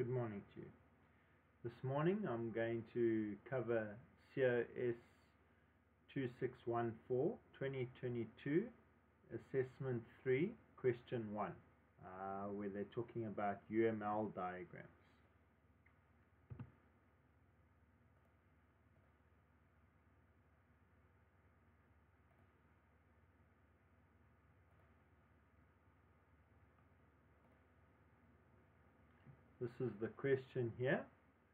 Good morning to you. This morning I'm going to cover COS2614 2022 Assessment 3 Question 1 where they're talking about UML diagrams. This is the question here,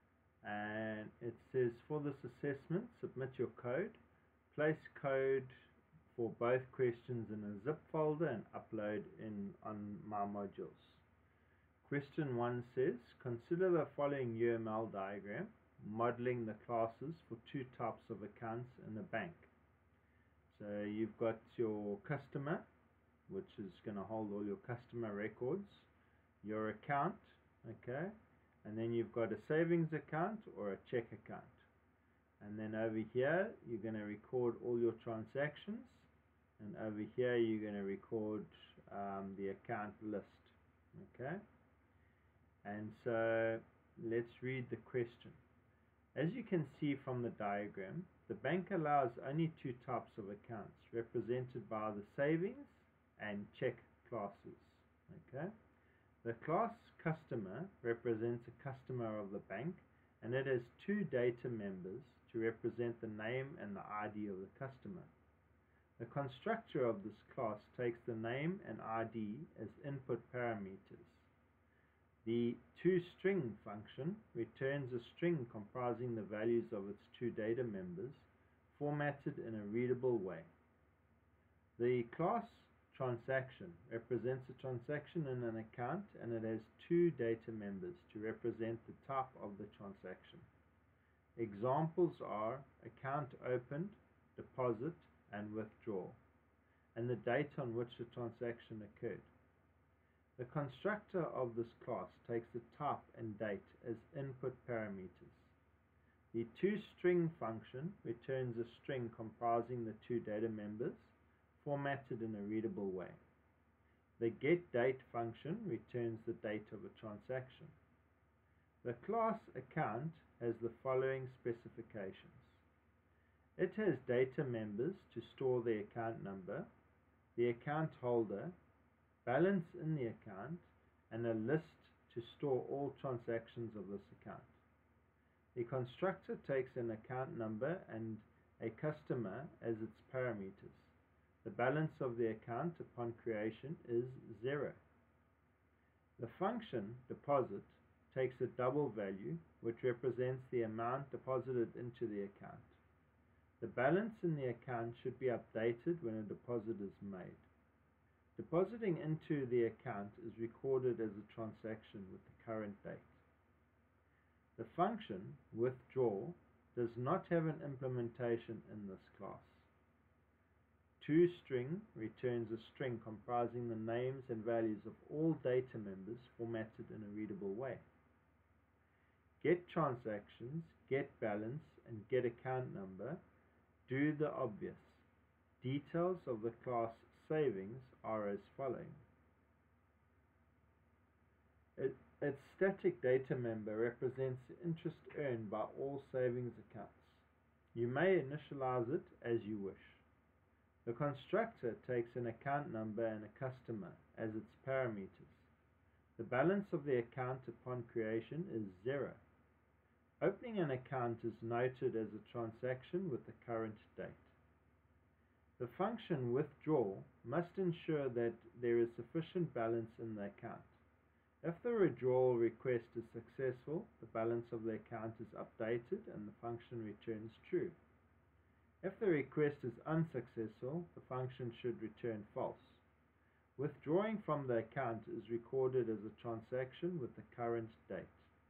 and it says, for this assessment submit your code, place code for both questions in a zip folder and upload on my modules. Question 1 says, consider the following UML diagram modeling the classes for two types of accounts in a bank. So you've got your customer, which is going to hold all your customer records, your account, okay, and then you've got a savings account or a check account, and then over here you're going to record all your transactions, and over here you're going to record the account list. Okay, and so let's read the question. As you can see from the diagram, the bank allows only two types of accounts, represented by the savings and check classes. Okay, the class customer represents a customer of the bank, and it has two data members to represent the name and the ID of the customer. The constructor of this class takes the name and ID as input parameters. The toString function returns a string comprising the values of its two data members, formatted in a readable way. The class transaction represents a transaction in an account, and it has two data members to represent the type of the transaction. Examples are account opened, deposit, and withdrawal, and the date on which the transaction occurred. The constructor of this class takes the type and date as input parameters. The toString function returns a string comprising the two data members, formatted in a readable way. The getDate function returns the date of a transaction. The class account has the following specifications. It has data members to store the account number, the account holder, balance in the account, and a list to store all transactions of this account. The constructor takes an account number and a customer as its parameters. The balance of the account upon creation is 0. The function deposit takes a double value which represents the amount deposited into the account. The balance in the account should be updated when a deposit is made. Depositing into the account is recorded as a transaction with the current date. The function withdraw does not have an implementation in this class. toString returns a string comprising the names and values of all data members, formatted in a readable way. getTransactions, getBalance, and getAccountNumber do the obvious. Details of the class savings are as following. Its static data member represents the interest earned by all savings accounts. You may initialize it as you wish. The constructor takes an account number and a customer as its parameters. The balance of the account upon creation is 0. Opening an account is noted as a transaction with the current date. The function withdraw must ensure that there is sufficient balance in the account. If the withdrawal request is successful, the balance of the account is updated and the function returns true. If the request is unsuccessful, the function should return false. Withdrawing from the account is recorded as a transaction with the current date.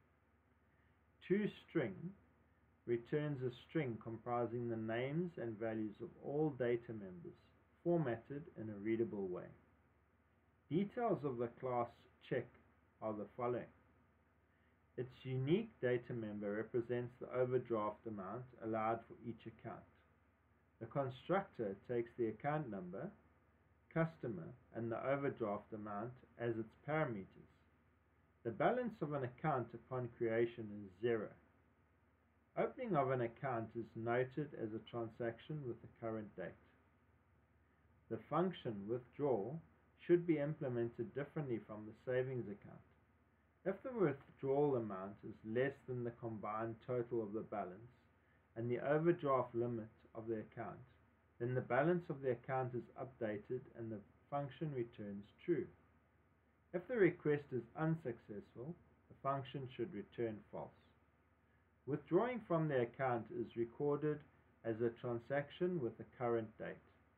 toString returns a string comprising the names and values of all data members, formatted in a readable way. Details of the class check are the following. Its unique data member represents the overdraft amount allowed for each account. The constructor takes the account number, customer, and the overdraft amount as its parameters. The balance of an account upon creation is 0. Opening of an account is noted as a transaction with the current date. The function withdraw should be implemented differently from the savings account. If the withdrawal amount is less than the combined total of the balance and the overdraft limit of the account, then the balance of the account is updated and the function returns true. If the request is unsuccessful, the function should return false. Withdrawing from the account is recorded as a transaction with the current date.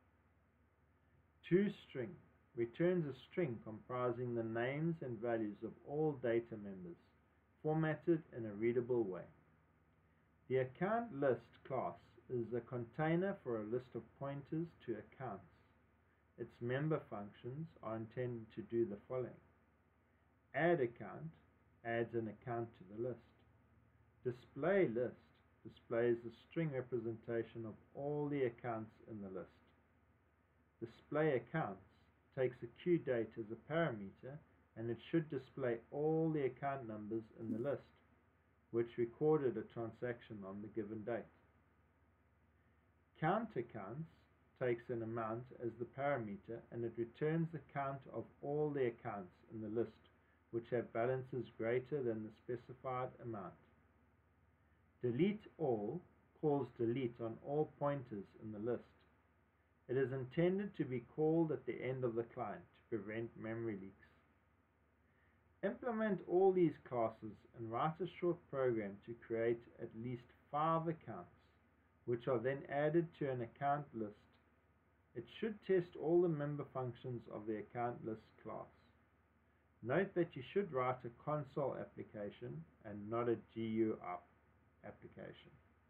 ToString returns a string comprising the names and values of all data members, formatted in a readable way. The account list class is a container for a list of pointers to accounts. Its member functions are intended to do the following. Add account adds an account to the list. Display list displays the string representation of all the accounts in the list. Display accounts takes a Q date as a parameter, and it should display all the account numbers in the list, which recorded a transaction on the given date. Count accounts takes an amount as the parameter, and it returns the count of all the accounts in the list which have balances greater than the specified amount. Delete all calls delete on all pointers in the list. It is intended to be called at the end of the client to prevent memory leaks. Implement all these classes and write a short program to create at least 5 accounts, which are then added to an account list. It should test all the member functions of the account list class. Note that you should write a console application and not a GUI application.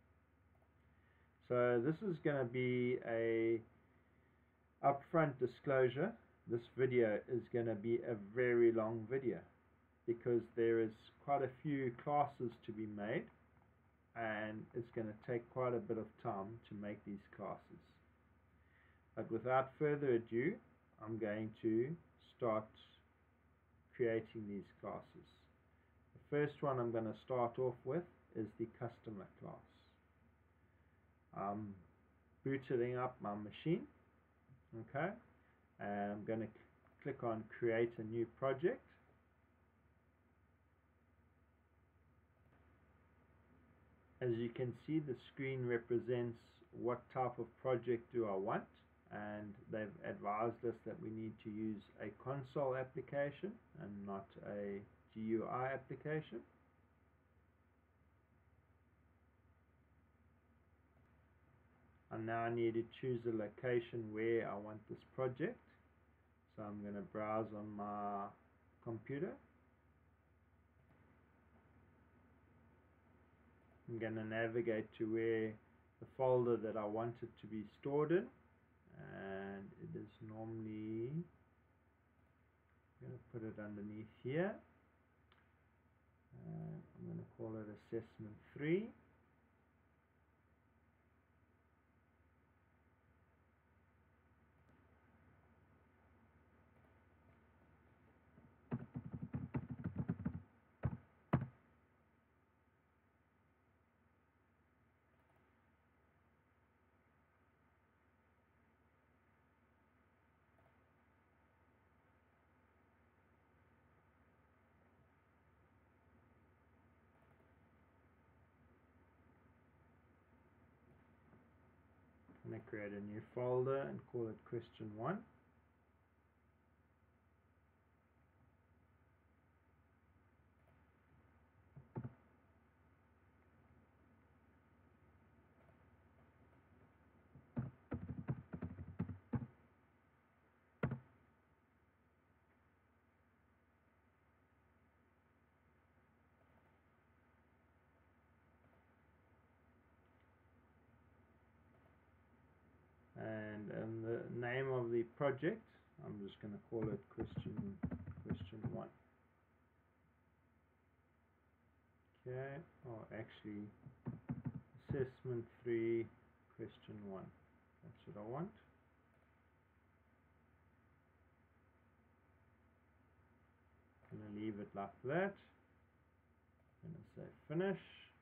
So this is going to be a upfront disclosure. This video is going to be a very long video because there is quite a few classes to be made, and it's going to take quite a bit of time to make these classes. But without further ado, I'm going to start creating these classes. The first one I'm going to start off with is the customer class. I'm booting up my machine, okay, and I'm going to click on create a new project. As you can see, the screen represents what type of project do I want, and they've advised us that we need to use a console application and not a GUI application. I now need to choose a location where I want this project. So I'm going to browse on my computer. I'm going to navigate to where the folder that I want it to be stored in, and it is normally, I'm going to put it underneath here, and I'm going to call it assessment 3. I'm going to create a new folder and call it question 1. And the name of the project, I'm just going to call it question 1. Okay, or actually assessment 3 question 1. That's what I want. I'm going to leave it like that. I'm going to say finish.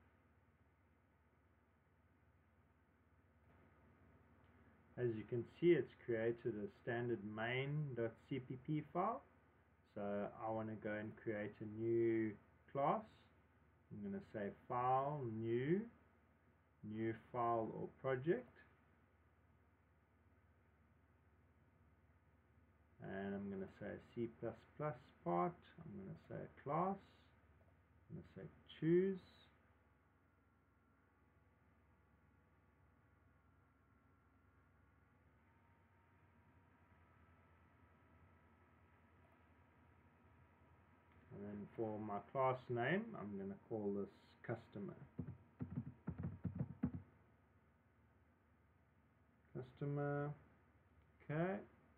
As you can see, it's created a standard main.cpp file. So I want to go and create a new class. I'm going to say file, new file or project. And I'm going to say C++ part. I'm going to say class. I'm going to say choose. And then for my class name, I'm going to call this customer. Okay.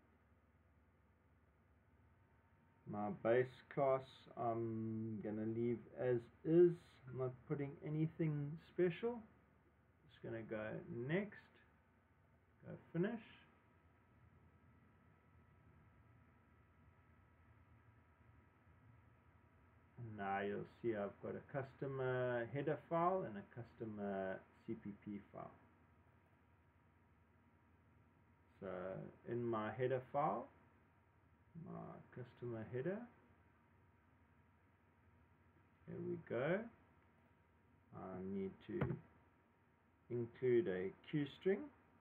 My base class I'm going to leave as is. I'm not putting anything special. Just going to go next. Go finish. And now you'll see I've got a customer header file and a customer CPP file. So in my header file, my customer header, here we go. I need to include a Q string.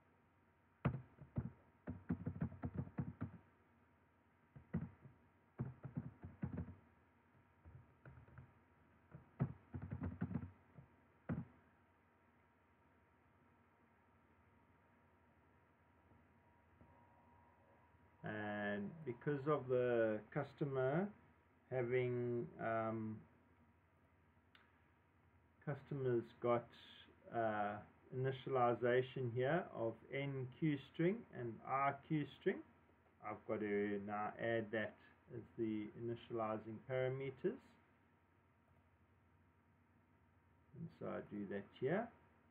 And because of the customer having customers got initialization here of NQ string and RQ string, I've got to now add that as the initializing parameters. And so I do that here.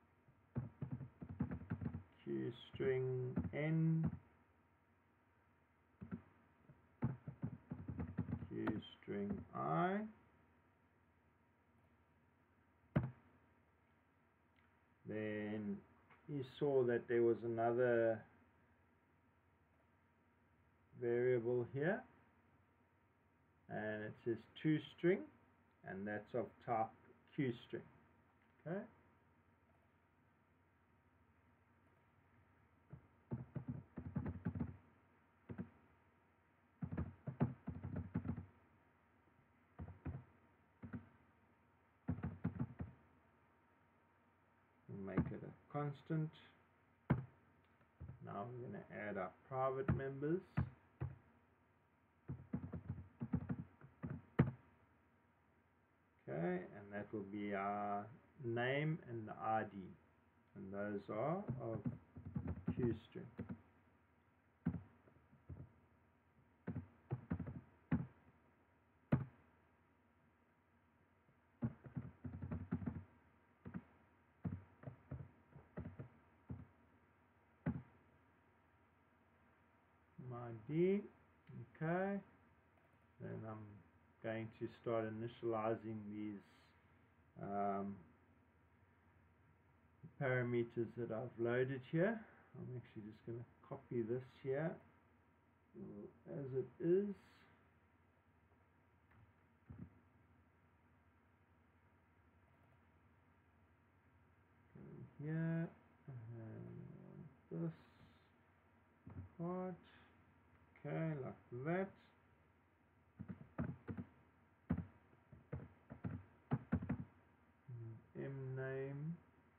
Q string N, Q string I. Then you saw that there was another variable here, and it says toString, and that's of type QString. Okay. Make it a constant. Now we're going to add our private members. Okay, and that will be our name and the ID, and those are of QString. ID. Okay, then I'm going to start initializing these parameters that I've loaded here. I'm actually just going to copy this here as it is. Go here and this part. Okay, like that. M name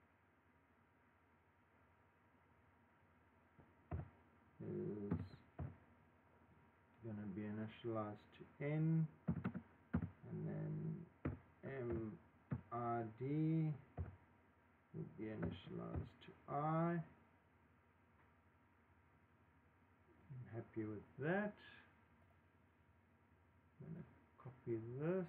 is going to be initialized to N, and then MID will be initialized to I. I'm happy with that. I'm going to copy this.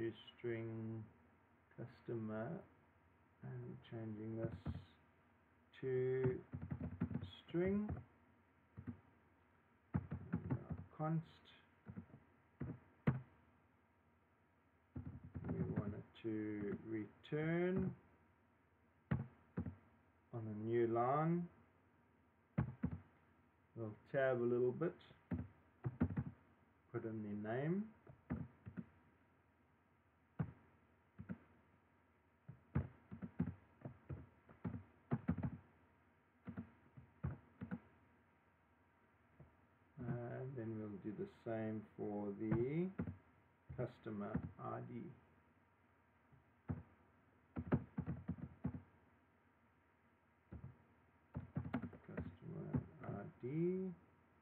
Q string customer, and changing this to string, const. We want it to return on a new line. We'll tab a little bit, put in the name. And then we'll do the same for the customer ID. Customer ID.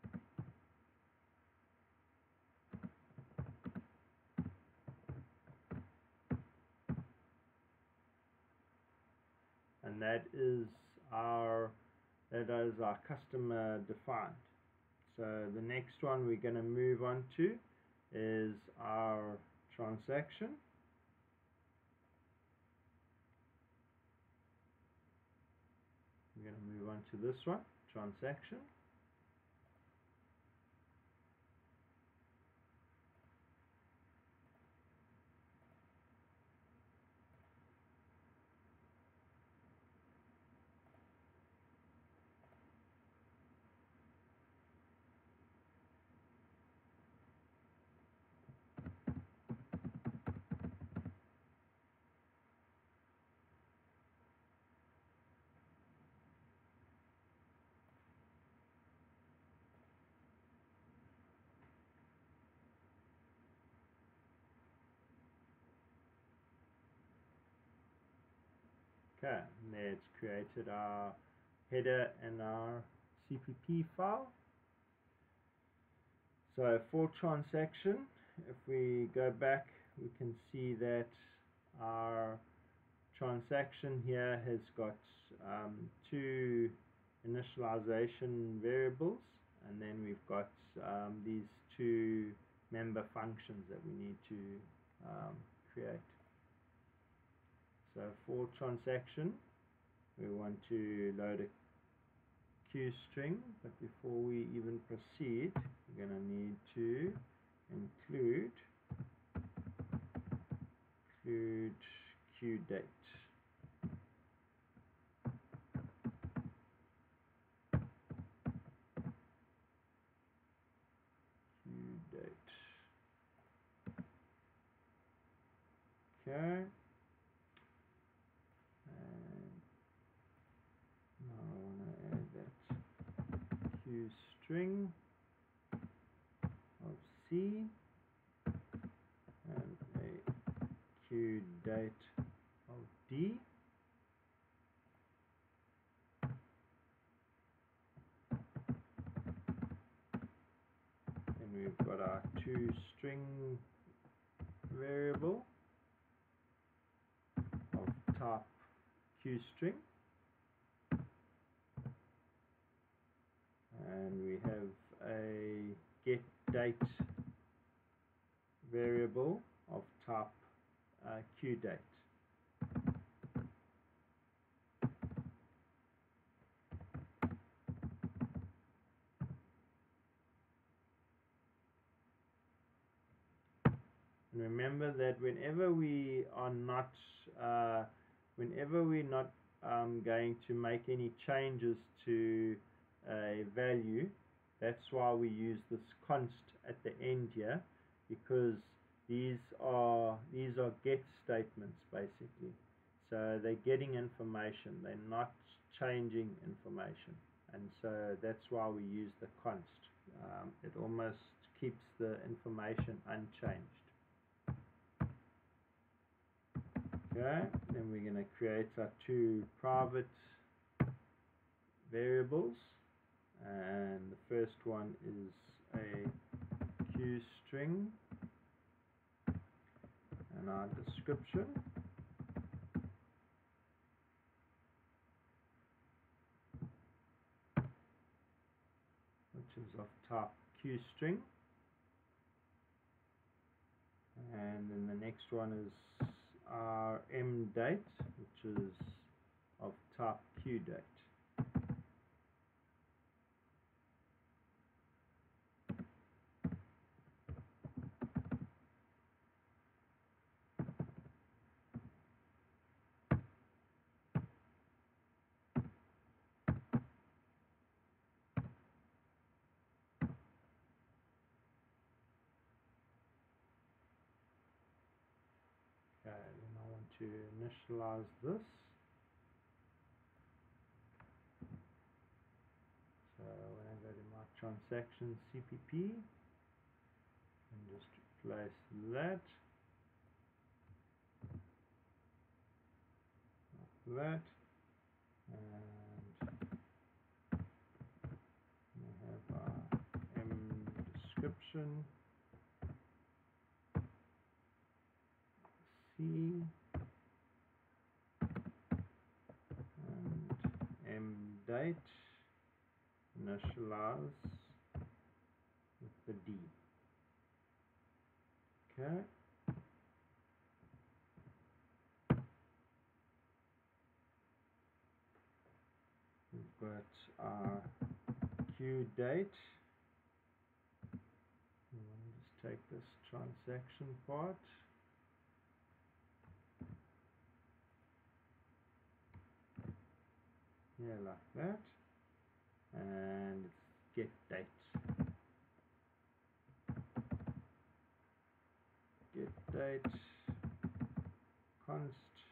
And that is our customer defined. So the next one we're going to move on to is our transaction. We're going to move on to this one, transaction. Okay, there it's created our header and our CPP file. So for transaction, if we go back, we can see that our transaction here has got two initialization variables, and then we've got these two member functions that we need to create. So for transaction, we want to load a Q string, but before we even proceed, we're going to need to include Q date. Q date. Okay. Q string of C and a Q date of D. And we've got our toString variable of type QString. And we have a getDate variable of type QDate. And remember that whenever we're not going to make any changes to a value, that's why we use this const at the end here, because these are get statements basically. So they're getting information, they're not changing information, and so that's why we use the const. It almost keeps the information unchanged. Okay, then we're going to create our two private variables. And the first one is a Q string and our description, which is of type Q string. And then the Next one is our M date, which is of type Q date. Okay, then I want to initialize this. So when I go to my transaction CPP, and just replace that, like that, and we have our M description, C, and M date, initialize with the D. Okay. We've got our Q date. We want to just take this transaction part. Yeah, like that. And get date. Get date const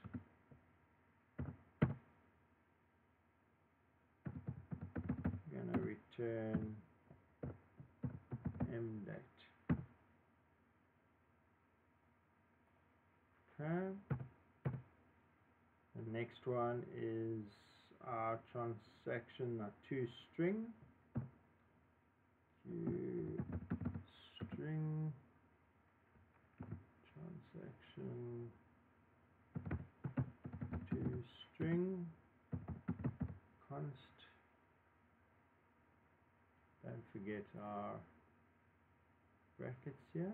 gonna return M date. Okay. The next one is our transaction toString. String transaction toString const. Don't forget our brackets here.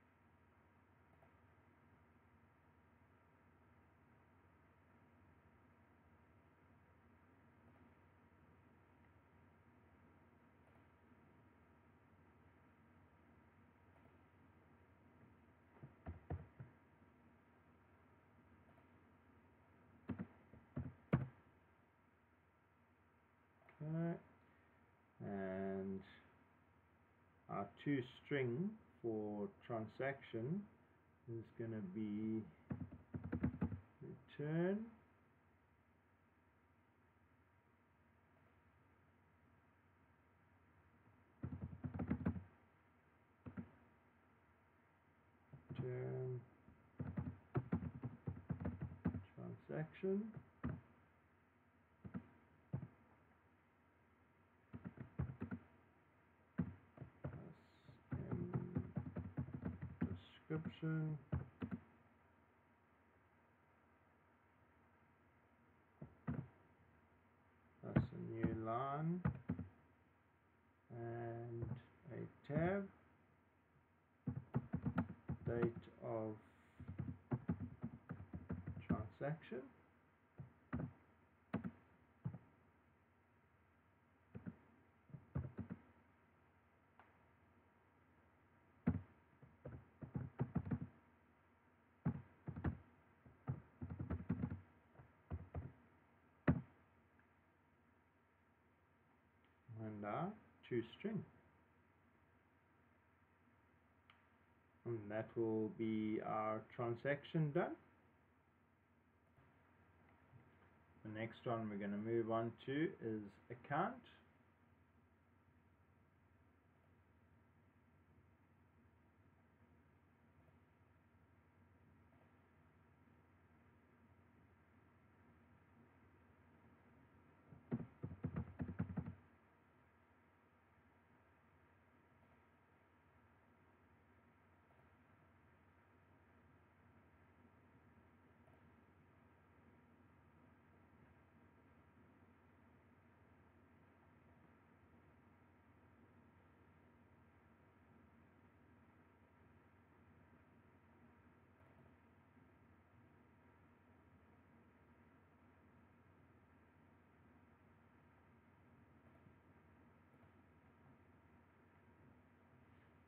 Okay, and our toString for transaction is going to be return transaction description plus a new line and a tab, date of transaction, and our toString. And that will be our transaction done. The next one we're going to move on to is account.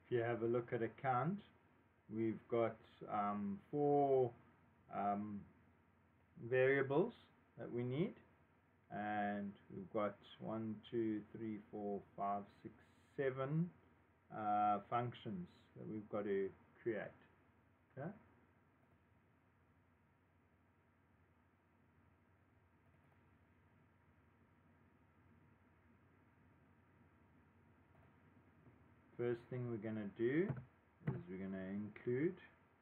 if you have a look at account, we've got 4 variables that we need, and we've got 1, 2, 3, 4, 5, 6, 7 functions that we've got to create. Okay. First thing we're going to do is we're going to include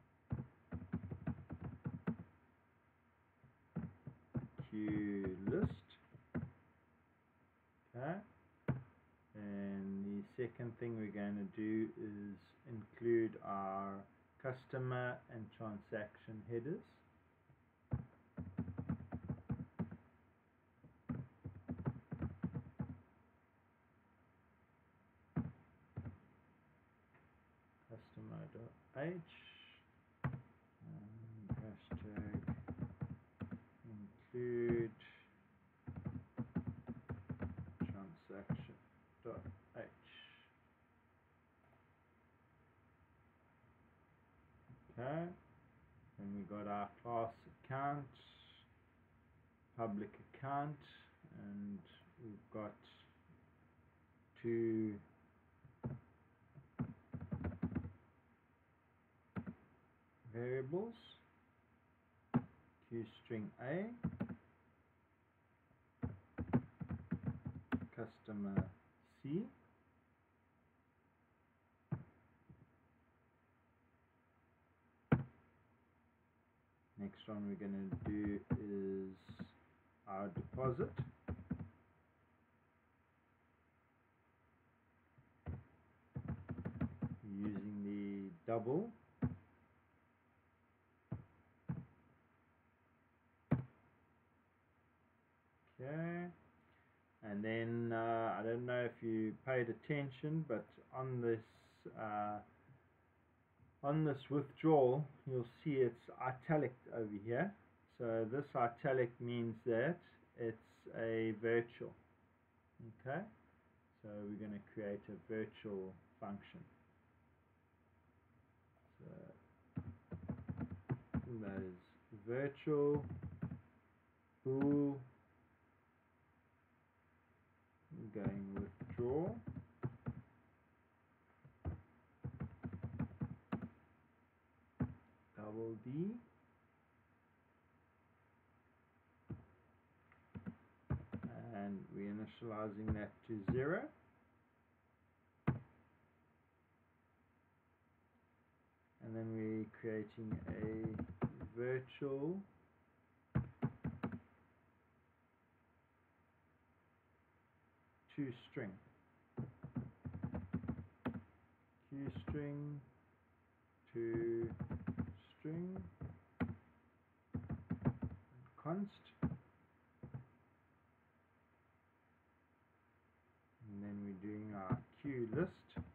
QList. Okay. And the second thing we're going to do is include our customer and transaction headers. Customer.h and hashtag include transaction.h. Okay, then we got our class account, public account, and we've got 2 variables, QString A, customer C, next one we're going to do is our deposit, using the double. Okay, and then I don't know if you paid attention, but on this withdrawal, you'll see it's italic over here. So this italic means that it's a virtual. Okay, so we're going to create a virtual function. So that is virtual bool going withdraw double D, and we're initializing that to 0. And then we're creating a virtual toString. QString toString const. And then we're doing our QList.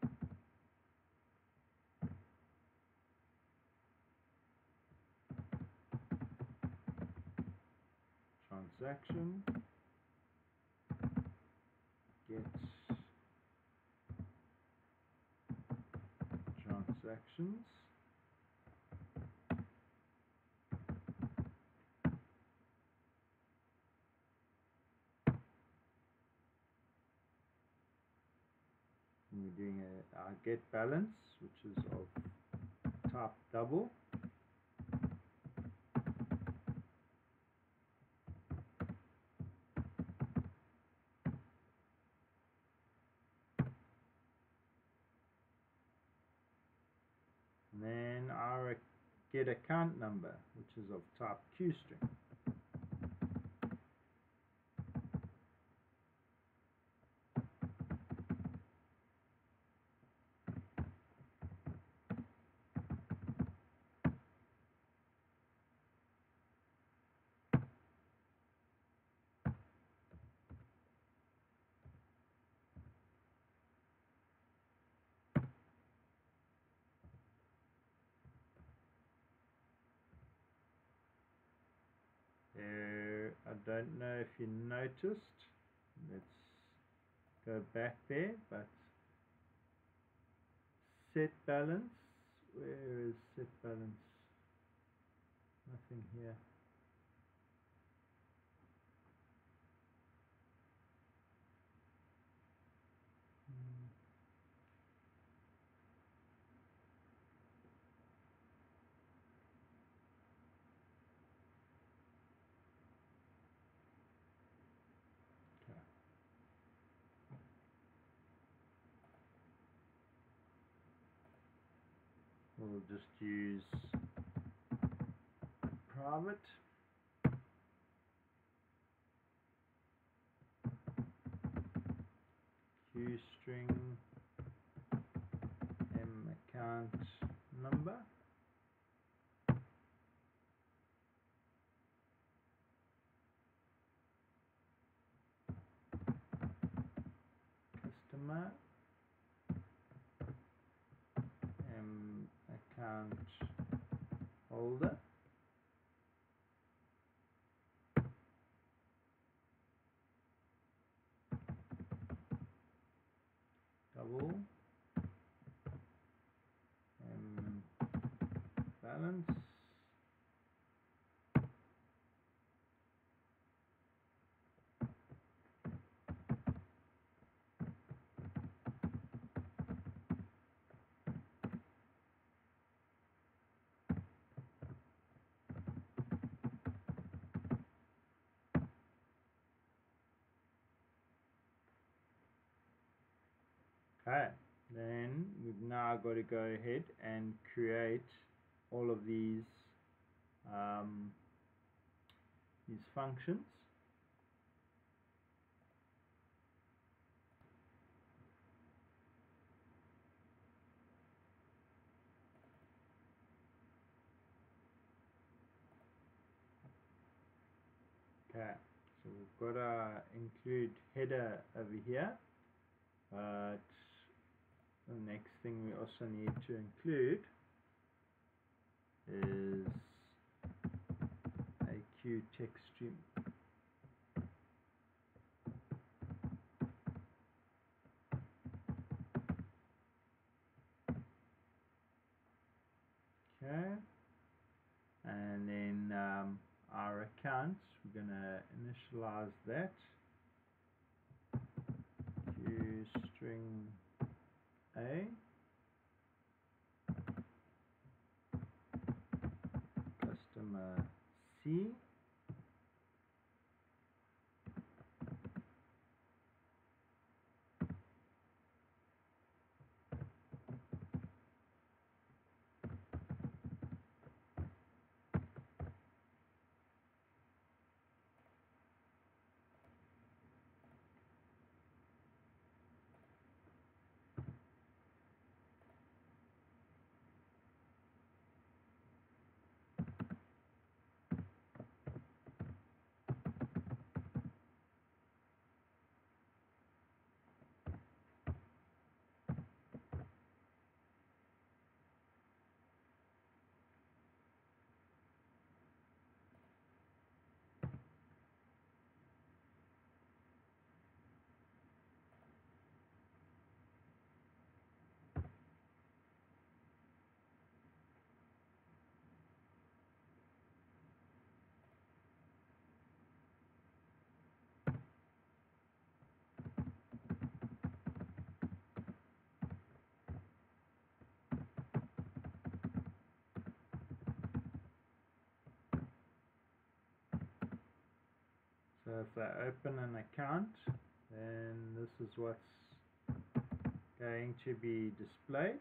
Transaction get transactions, and we're doing our get balance, which is of type double. And then our get account number, which is of type QString. I don't know if you noticed, let's go back there, but set balance. Where is set balance? Nothing here. Okay. We'll just use private. Q string M account number. Customer M account holder. Double M balance. Okay, then we've now got to go ahead and create all of these functions. Okay, so we've got to include header over here, but the next thing we also need to include is a Q text stream. Okay, and then our accounts, we're going to initialize that. Q string A, customer C, so if I open an account, then this is what's going to be displayed.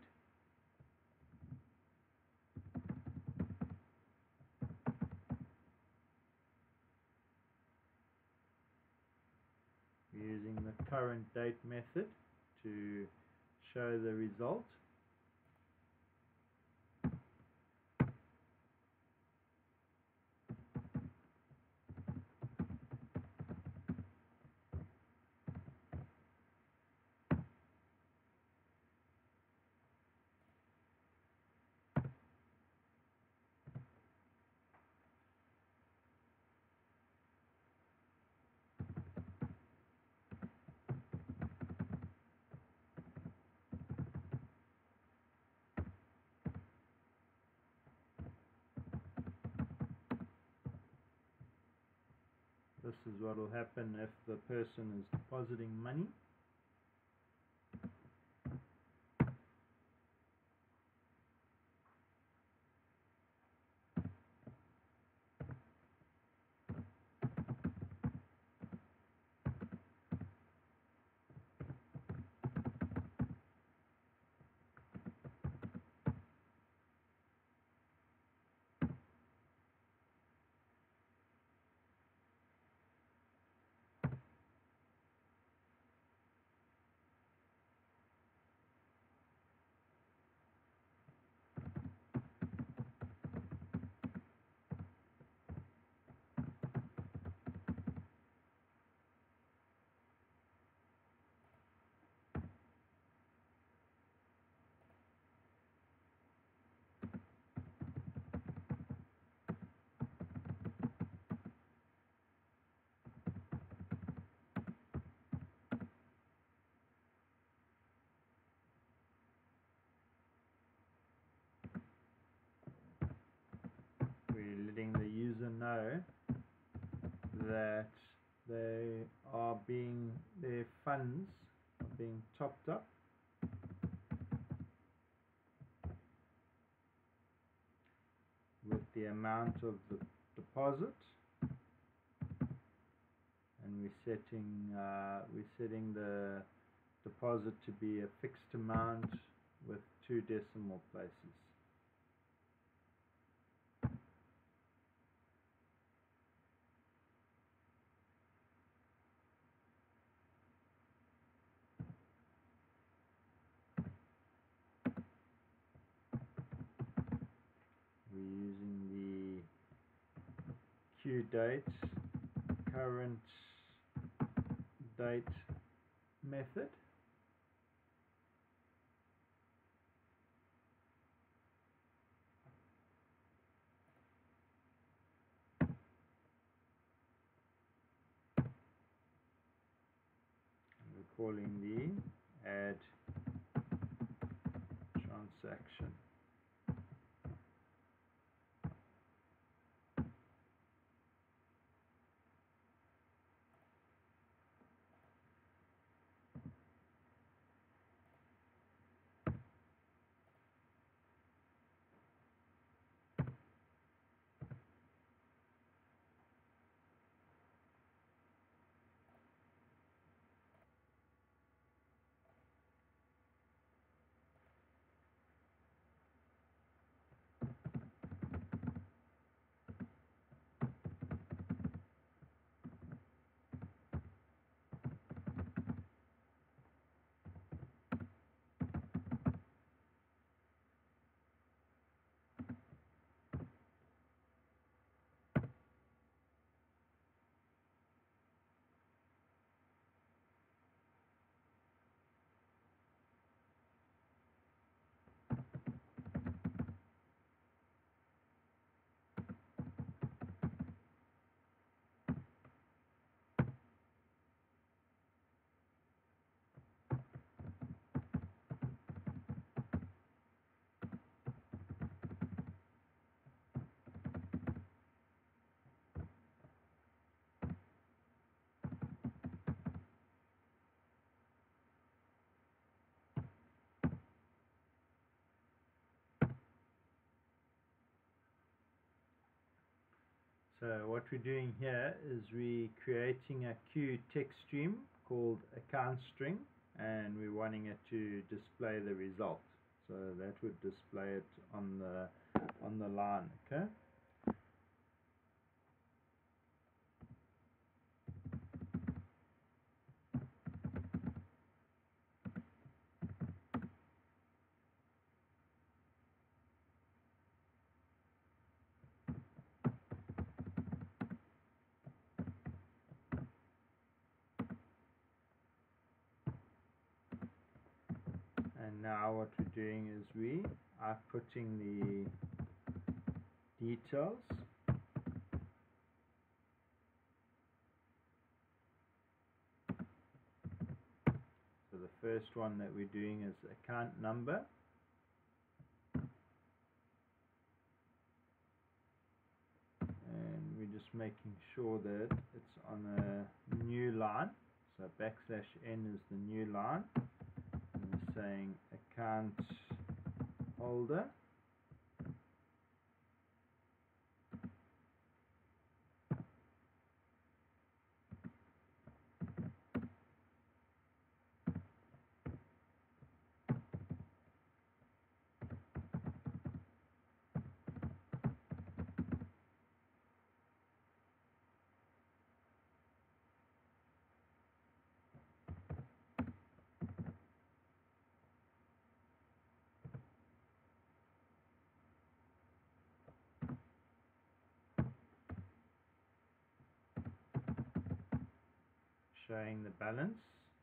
Using the current date method to show the result. this is what will happen if the person is depositing money. We're letting the user know that their funds are being topped up with the amount of the deposit, and we're setting the deposit to be a fixed amount with 2 decimal places. We're using the Q date, current date method. And we're calling the add transaction. So what we're doing here is we're creating a Q text stream called account string, and we're wanting it to display the result. So that would display it on the line, okay? And now what we're doing is we are putting the details. So the first one that we're doing is account number. And we're just making sure that it's on a new line. So \n is the new line, and we're saying account holder showing the balance.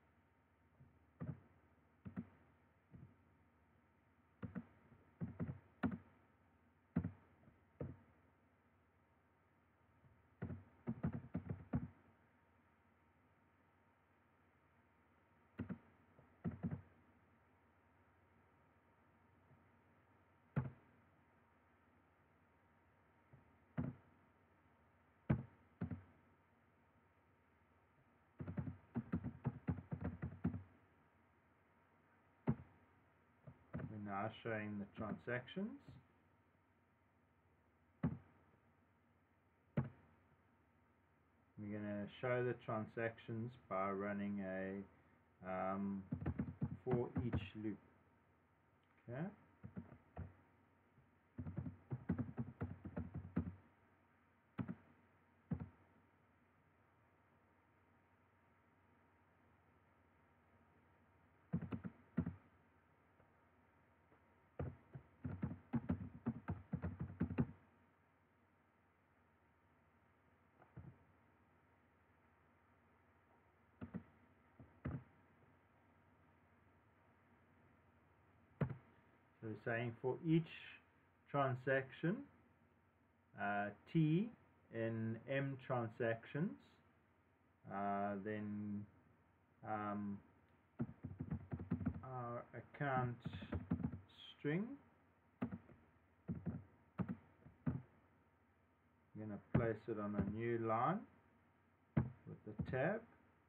We're now showing the transactions. We're going to show the transactions by running a for each loop. Okay. So we're saying for each transaction, T in M transactions, then our account string, we're going to place it on a new line with the tab.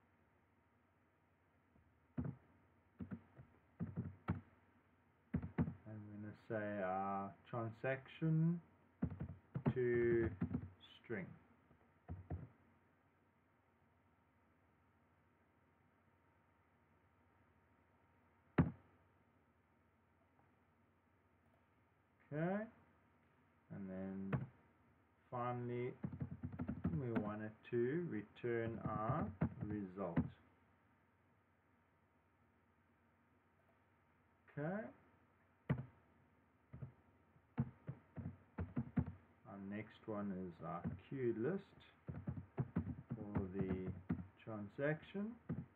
Say our transaction to string. Okay, and then finally we wanted to return our result. Okay. Our next one is our queue list for the transaction.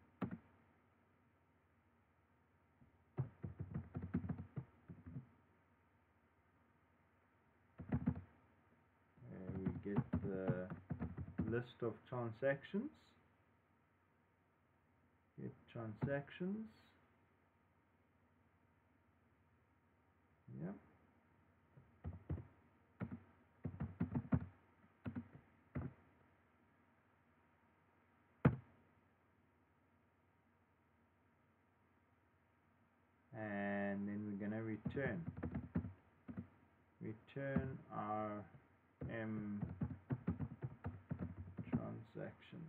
We get the list of transactions. Get transactions. Yep. And then we're going to return our M transactions.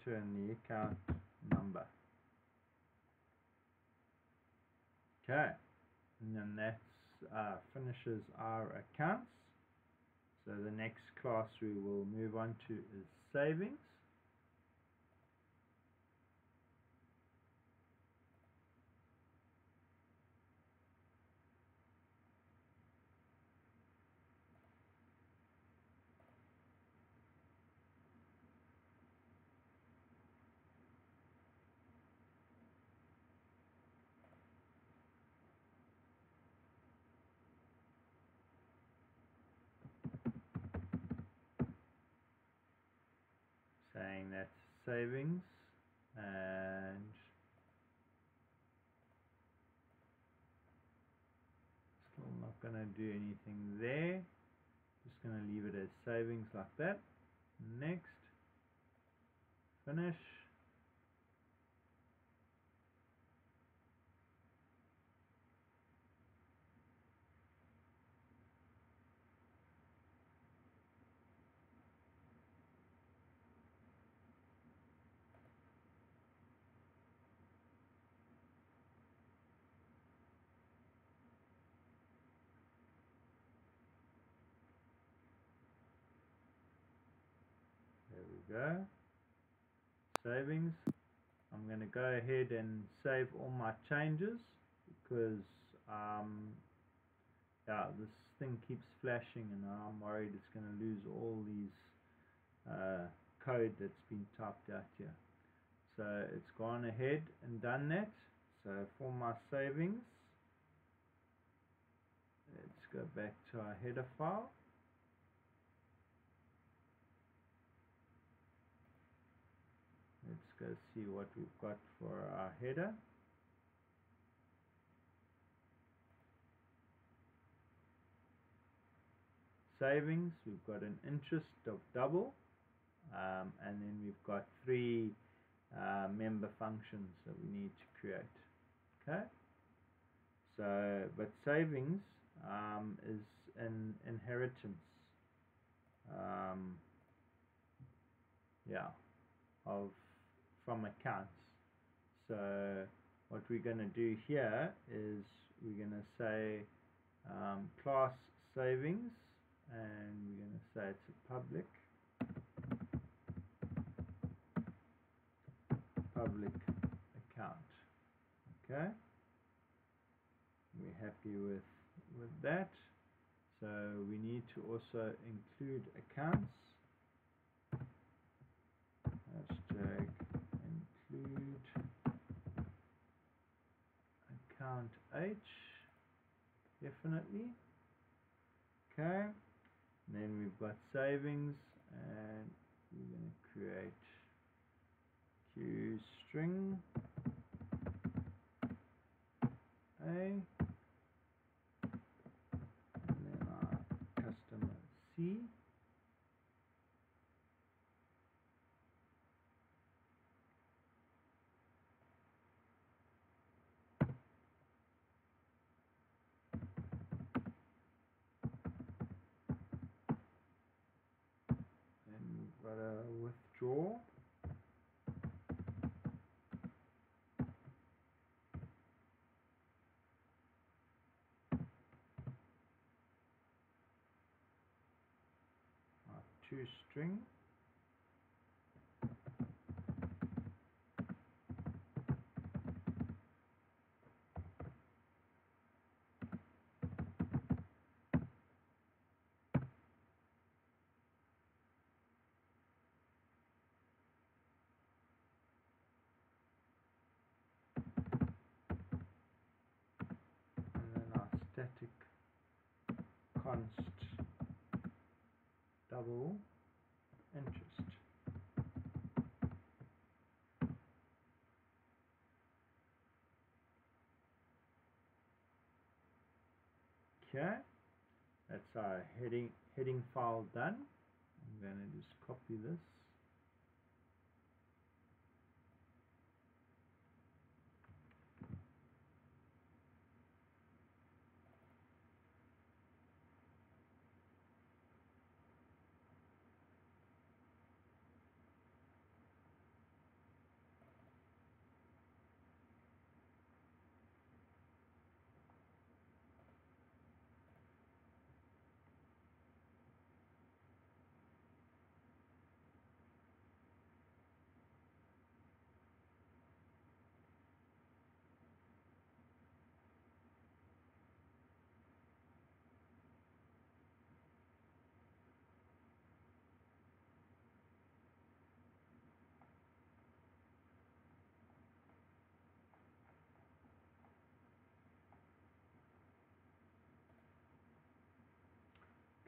enter in the account number. Okay, and then that finishes our accounts. So the next class we will move on to is savings. Saying that's savings, and still not going to do anything there. Just going to leave it as savings like that. Next, finish. There we go. Savings. I'm going to go ahead and save all my changes because yeah, this thing keeps flashing and I'm worried it's going to lose all these code that's been typed out here. So it's gone ahead and done that. So for my savings, let's go back to our header file. Let's go see what we've got for our header. Savings, we've got an interest of double, and then we've got 3 member functions that we need to create. Okay, so but savings is an inheritance, yeah, of from accounts. So what we're going to do here is we're going to say class savings, and we're going to say it's a public account. Okay, we're happy with that. So we need to also include accounts. Hashtag include account H, definitely. Okay, and then we've got savings, and we're going to create Q string A, and then our customer C. Then we've got a withdraw. Our toString. Static const double interest. Okay, that's our heading file done. I'm going to just copy this.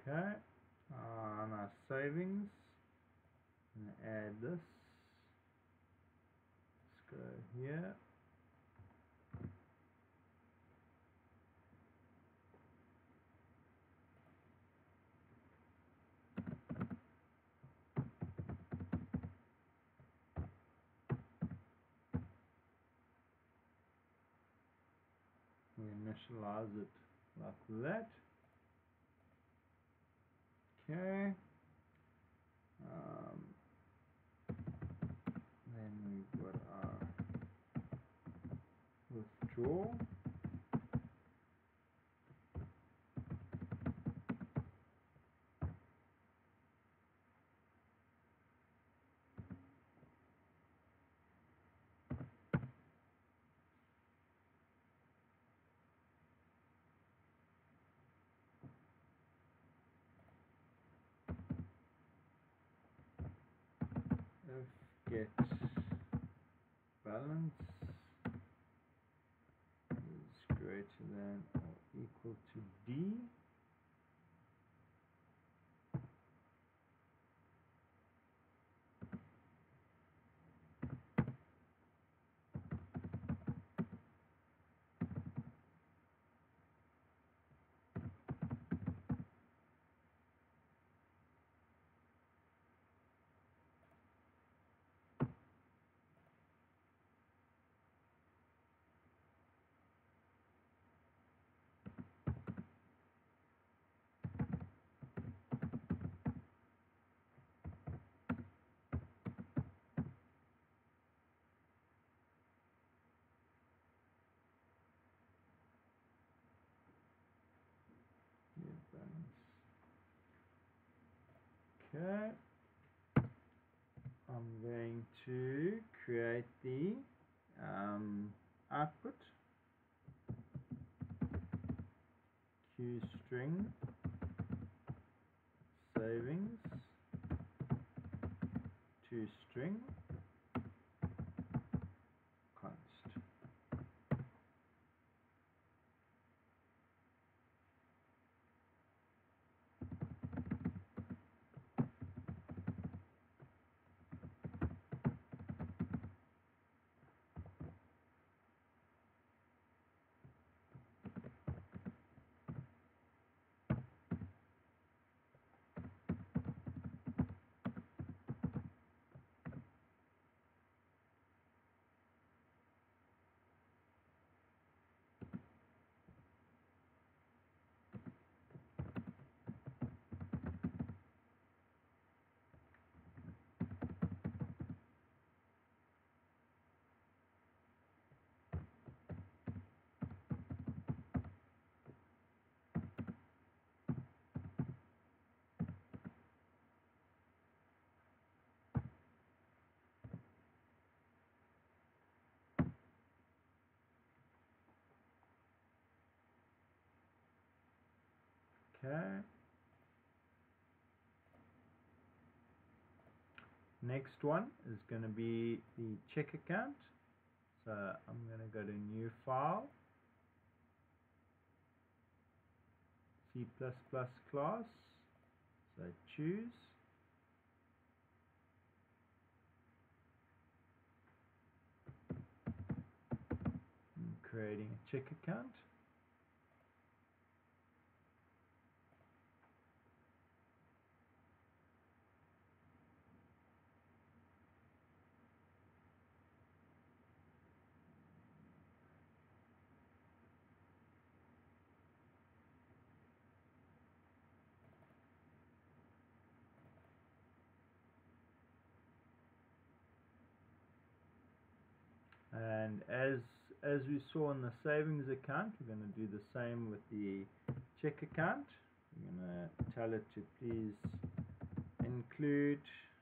Okay, on our savings, I'm going to add this. Let's go here. We initialize it like that. Okay. Then we've got our withdraw. If get balance is greater than or equal to D, get balance. Okay, I'm going to create the output Q string savings to string const. Okay. Next one is going to be the check account. So I'm going to go to new file, C++ class. So choose. I'm creating a check account. And as we saw in the savings account, we're going to do the same with the check account. We're going to tell it to please include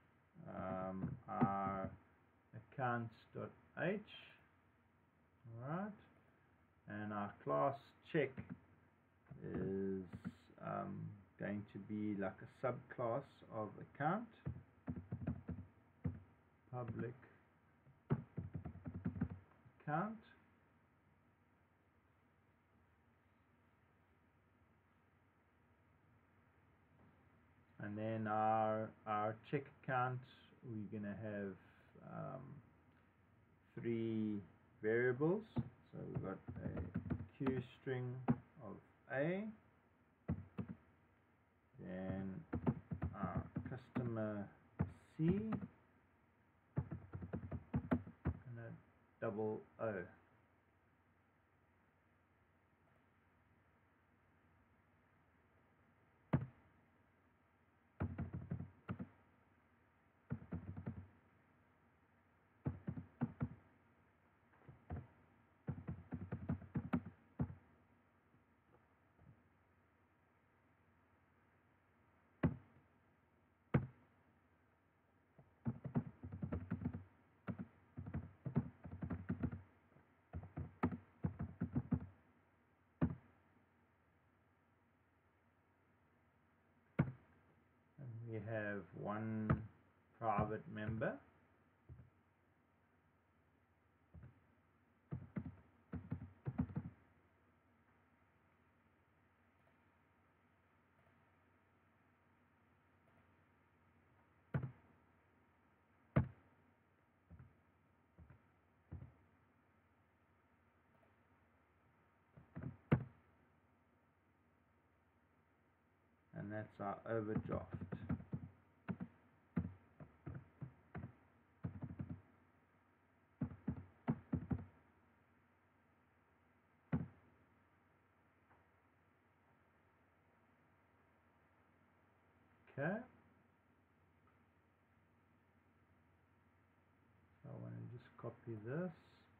our accounts.h, alright, and our class check is going to be like a subclass of account, public account, And then our check account, we're going to have 3 variables. So we've got a Q string of A, then our customer C, and a double O. We have one private member, and that's our overdraft. Okay. So I want to just copy this.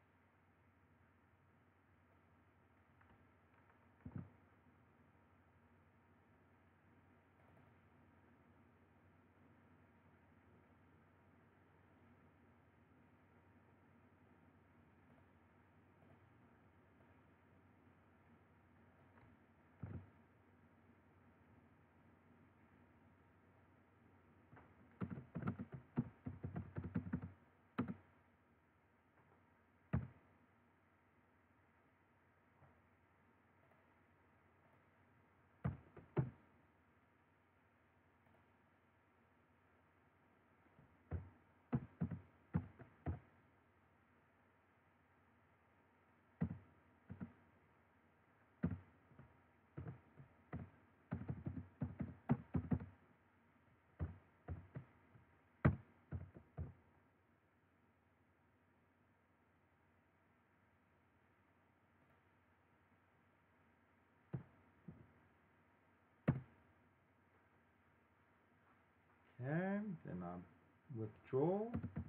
Okay, then I withdraw.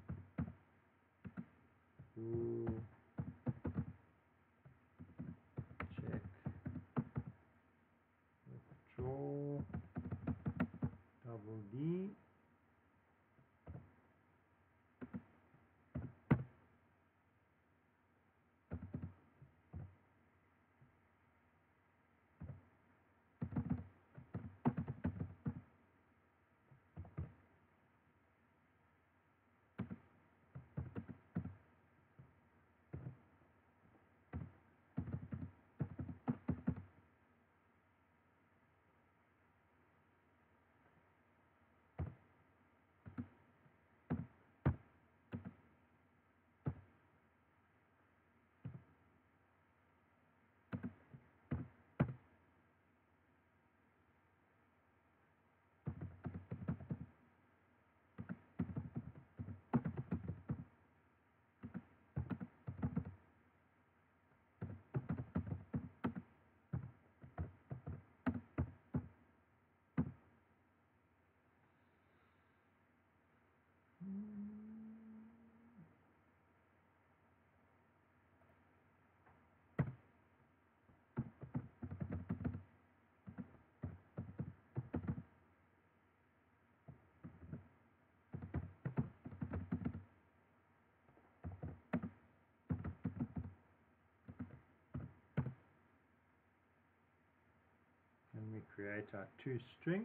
Check withdraw double D. And we create our toString.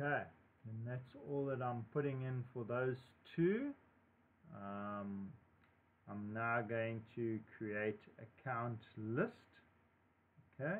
Okay, and that's all that I'm putting in for those two. I'm now going to create account list. Okay.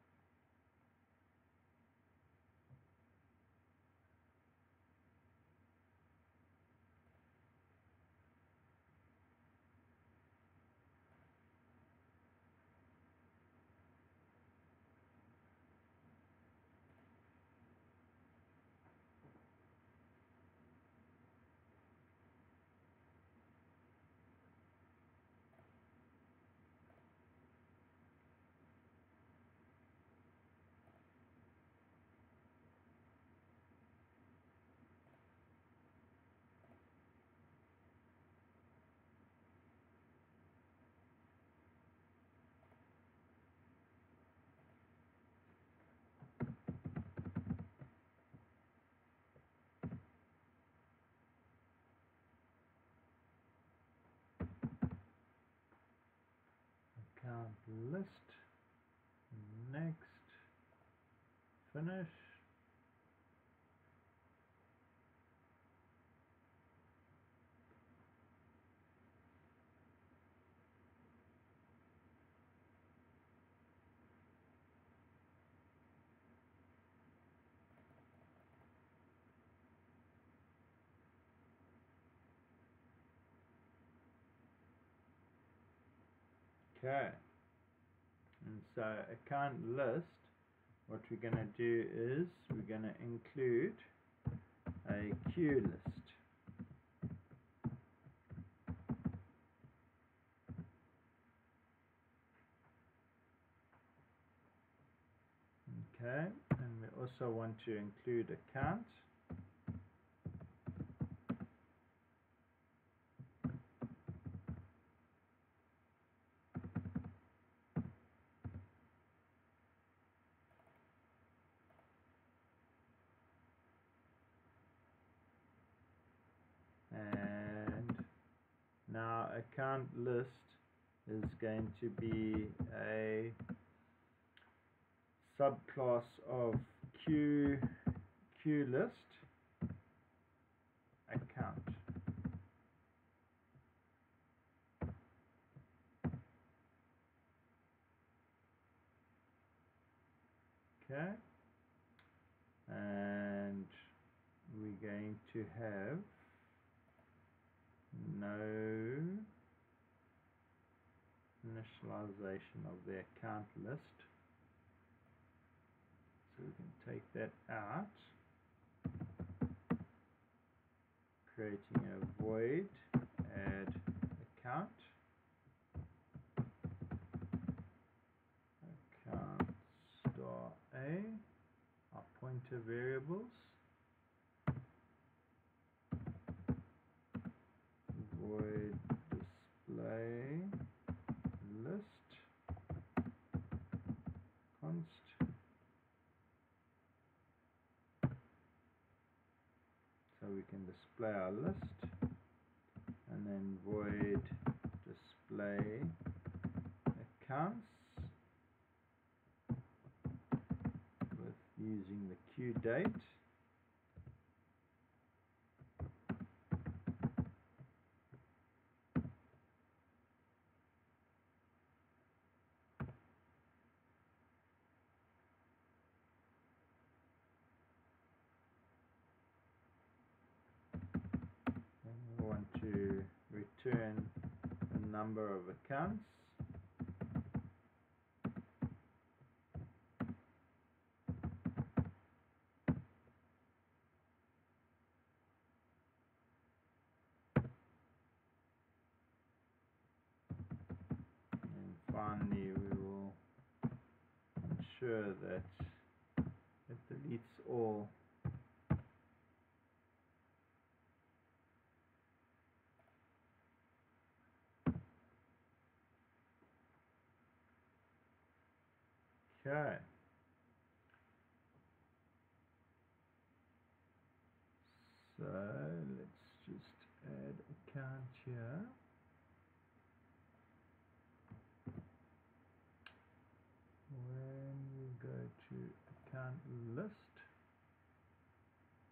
Account list, next, finish. Okay, and so account list, what we're going to do is we're going to include a queue list. Okay, and we also want to include account. And now account list is going to be a subclass of queue list account. Okay, and we're going to have no initialization of the account list, so we can take that out, creating a void add account star a, our pointer variables, void display list const, so we can display our list, and then void display accounts with using the queue date. And we want to return the number of accounts. And finally we will ensure that it deletes all okay. So let's just add account here. When we go to account list,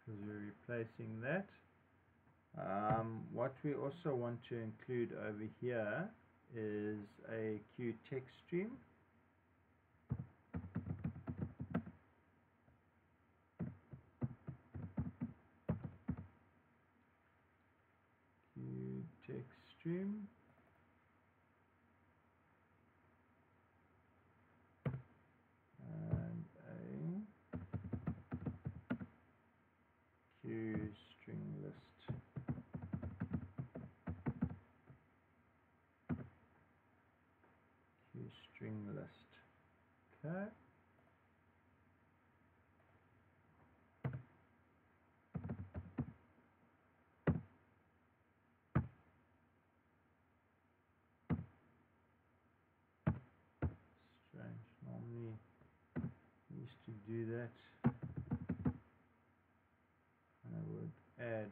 because we're replacing that. What we also want to include over here is a Q text stream. Q text stream. And a Q string list. Q string list. Okay. Strange. Normally I used to do that. And I would add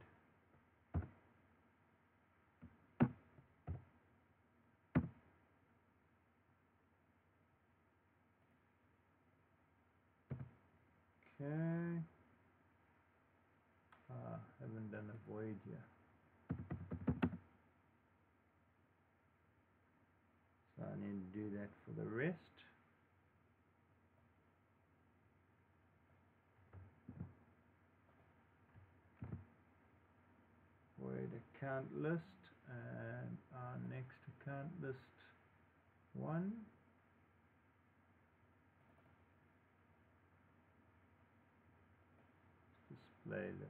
okay. Haven't done a void here. So I need to do that for the rest. Void account list, and our next account list 1. Display list.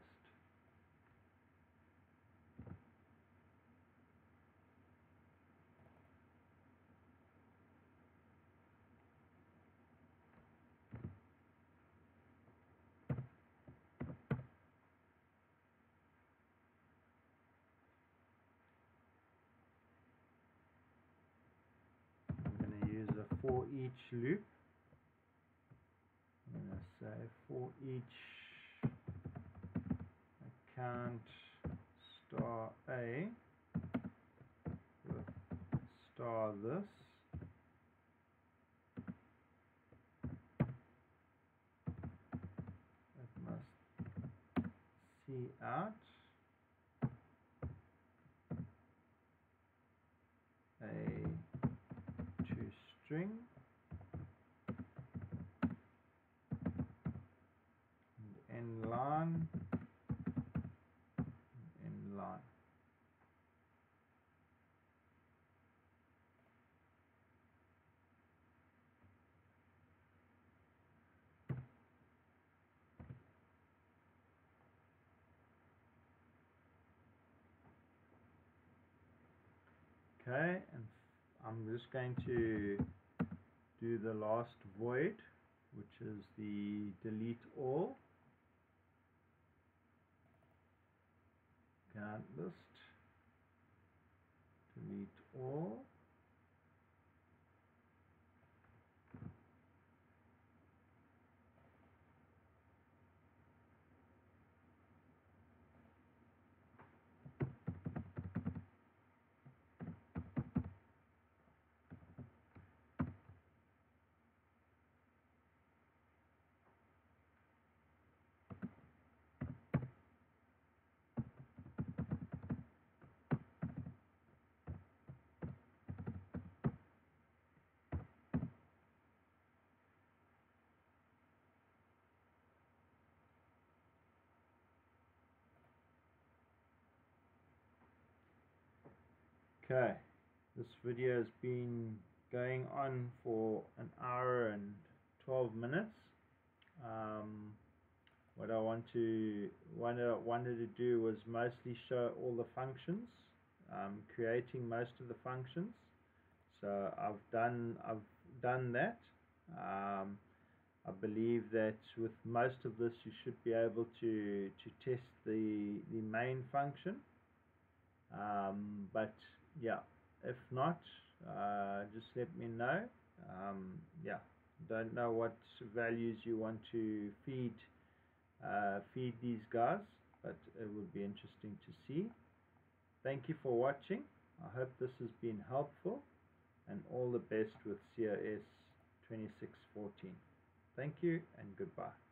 I'm going to use a for each loop. I'm going to say for each account star A with star this, it must see out a toString and end line and end line. Okay, and I'm just going to do the last void, which is the delete all account list, delete all. Okay, this video has been going on for an hour and 12 minutes. What I wanted to do was mostly show all the functions, creating most of the functions. So I've done that. I believe that with most of this you should be able to test the main function. But yeah, if not, just let me know. Yeah, don't know what values you want to feed these guys, but it would be interesting to see. Thank you for watching. I hope this has been helpful, and all the best with COS2614. Thank you and goodbye.